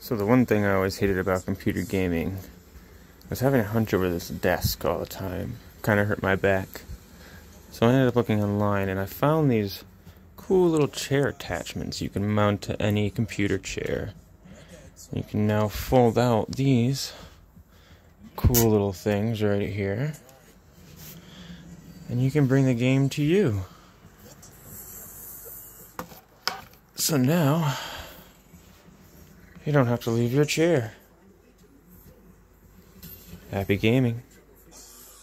So the one thing I always hated about computer gaming was having to hunch over this desk all the time. Kind of hurt my back. So I ended up looking online and I found these cool little chair attachments you can mount to any computer chair. You can now fold out these cool little things right here, and you can bring the game to you. So now you don't have to leave your chair. Happy gaming.